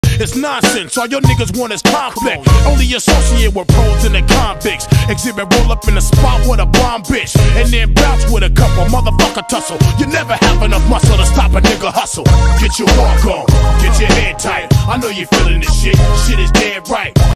It's nonsense, all your niggas want is conflict. Only associate with pros and the convicts. Exhibit roll up in the spot with a bomb bitch, and then bounce with a couple motherfucker tussle. You never have enough muscle to stop a nigga hustle. Get your walk on, get your head tight. I know you feeling this shit, shit is dead right.